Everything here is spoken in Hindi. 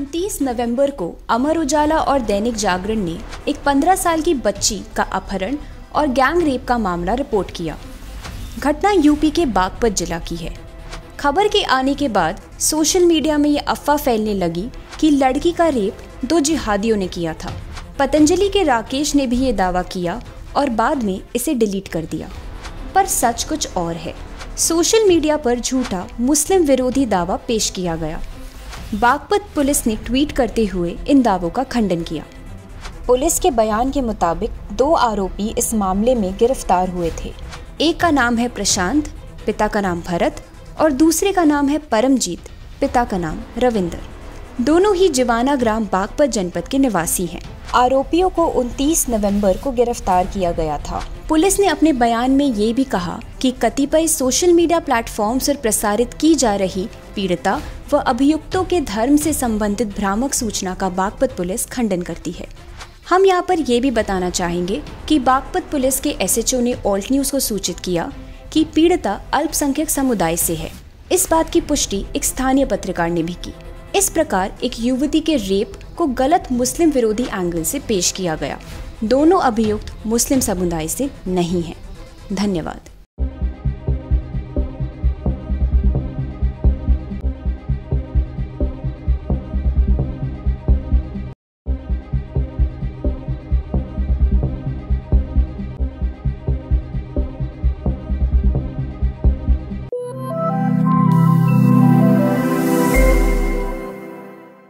29 नवंबर को अमर उजाला और दैनिक जागरण ने एक 15 साल की बच्ची का अपहरण और गैंग रेप का मामला रिपोर्ट किया। घटना यूपी के बागपत जिला की है। खबर के आने के बाद सोशल मीडिया में ये अफवाह फैलने लगी कि लड़की का रेप 2 जिहादियों ने किया था। पतंजलि के राकेश ने भी ये दावा किया और बाद में इसे डिलीट कर दिया, पर सच कुछ और है। सोशल मीडिया पर झूठा मुस्लिम विरोधी दावा पेश किया गया। बागपत पुलिस ने ट्वीट करते हुए इन दावों का खंडन किया। पुलिस के बयान के मुताबिक 2 आरोपी इस मामले में गिरफ्तार हुए थे। एक का नाम है प्रशांत, पिता का नाम भरत, और दूसरे का नाम है परमजीत, पिता का नाम रविंदर। दोनों ही जिवाना ग्राम बागपत जनपद के निवासी हैं। आरोपियों को 29 नवंबर को गिरफ्तार किया गया था। पुलिस ने अपने बयान में ये भी कहा कि कतिपय सोशल मीडिया प्लेटफॉर्म्स पर प्रसारित की जा रही पीड़िता व अभियुक्तों के धर्म से संबंधित भ्रामक सूचना का बागपत पुलिस खंडन करती है। हम यहाँ पर ये भी बताना चाहेंगे कि बागपत पुलिस के एसएचओ ने ऑल्ट न्यूज़ को सूचित किया कि पीड़िता अल्पसंख्यक समुदाय से है। इस बात की पुष्टि एक स्थानीय पत्रकार ने भी की। इस प्रकार एक युवती के रेप को गलत मुस्लिम विरोधी एंगल से पेश किया गया। दोनों अभियुक्त मुस्लिम समुदाय से नहीं हैं। धन्यवाद।